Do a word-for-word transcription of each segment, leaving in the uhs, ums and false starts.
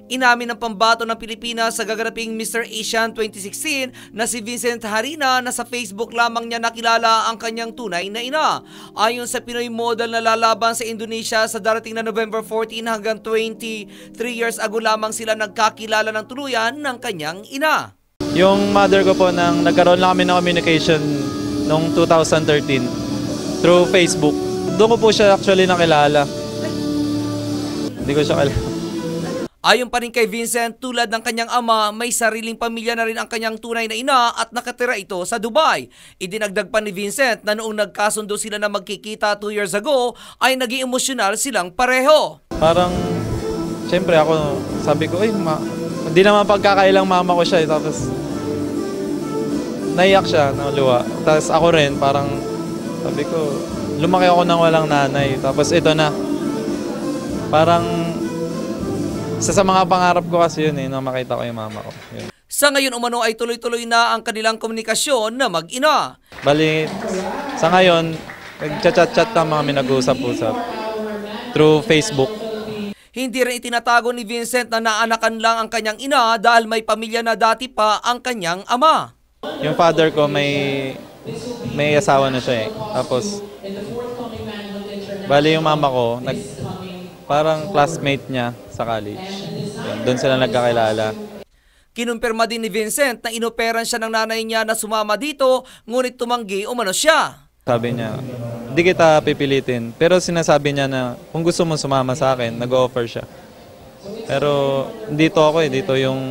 Inamin ng pambato ng Pilipinas sa gaganaping Mister Asian twenty sixteen na si Vincent Harina na sa Facebook lamang niya nakilala ang kanyang tunay na ina. Ayon sa Pinoy model na lalaban sa Indonesia sa darating na November fourteen hanggang twenty-three years ago lamang sila nagkakilala ng tuluyan ng kanyang ina. Yung mother ko po, nang nagkaroon lang kami ng communication noong two thousand thirteen through Facebook. Doon ko po siya actually nakilala. Hindi ko siya kilala. Ayon pa rin kay Vincent, tulad ng kanyang ama, may sariling pamilya na rin ang kanyang tunay na ina at nakatira ito sa Dubai. Idinagdag pa ni Vincent na noong nagkasundo sila na magkikita two years ago ay naging emosyonal silang pareho. Parang, siyempre ako, sabi ko, ay, ma hindi naman pagkakailang mama ko siya. Eh. Tapos, naiyak siya, naluwa. Tapos ako rin, parang, sabi ko, lumaki ako nang walang nanay. Tapos ito na, parang, isa sa mga pangarap ko kasi yun eh, na makita ko yung mama ko. Yun. Sa ngayon umano ay tuloy-tuloy na ang kanilang komunikasyon na mag-ina. Bali, sa ngayon, nag-chat-chat na kami nag-uusap-usap through Facebook. Hindi rin itinatago ni Vincent na naanakan lang ang kanyang ina dahil may pamilya na dati pa ang kanyang ama. Yung father ko may may asawa na siya eh. Tapos, bali yung mama ko, nag, parang classmate niya sa college. Yun, doon sila nagkakilala. Kinumpirma din ni Vincent na inoperan siya ng nanay niya na sumama dito, ngunit tumanggi umano siya. Sabi niya, hindi kita pipilitin. Pero sinasabi niya na kung gusto mo sumama sa akin, nag-offer siya. Pero dito ako eh, dito yung,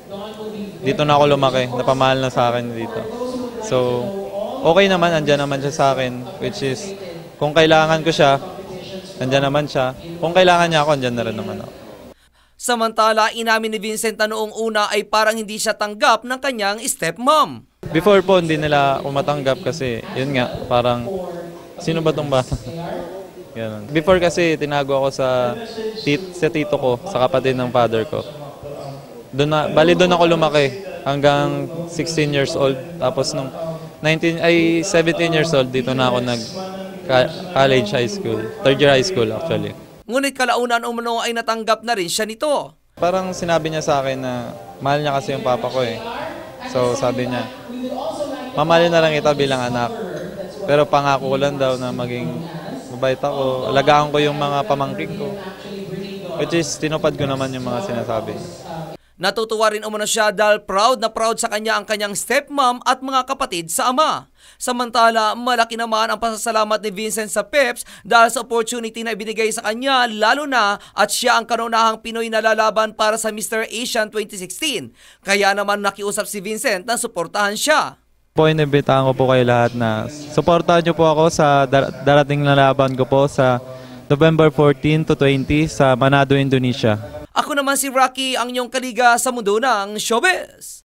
dito na ako lumaki, napamahal na sa akin dito. So, okay naman, andyan naman siya sa akin, which is, kung kailangan ko siya, andyan naman siya. Kung kailangan niya ako, andyan na rin naman ako. Samantala, inamin ni Vincent na noong una ay parang hindi siya tanggap ng kanyang stepmom. Before po, hindi nila ako matanggap kasi, yun nga, parang, sino ba tong bata? Ganun. Before kasi, tinago ako sa, tit sa tito ko, sa kapatid ng father ko. Doon na, bali doon ako lumaki, hanggang sixteen years old. Tapos nung nineteen, ay seventeen years old, dito na ako nag-college high school. Third year high school, actually. Ngunit kalaunan umano ay natanggap na rin siya nito. Parang sinabi niya sa akin na mahal niya kasi yung papa ko eh. So sabi niya, mamahalin na lang kita bilang anak. Pero pangako ko lang daw na maging mabait ako. Alagaan ko yung mga pamangkin ko. Which is, tinupad ko naman yung mga sinasabi. Natutuwa rin umano siya dahil proud na proud sa kanya ang kanyang stepmom at mga kapatid sa ama. Samantala, malaki naman ang pasasalamat ni Vincent sa Peps dahil sa opportunity na ibinigay sa kanya, lalo na at siya ang kanunahang Pinoy na lalaban para sa Mister Asian twenty sixteen. Kaya naman nakiusap si Vincent na suportahan siya. Po, inibitahan ko po kayo lahat na suportahan niyo po ako sa dar darating na laban ko po sa November fourteen to twenty sa Manado, Indonesia. Ako naman si Rocky, ang inyong kaliga sa mundo ng showbiz.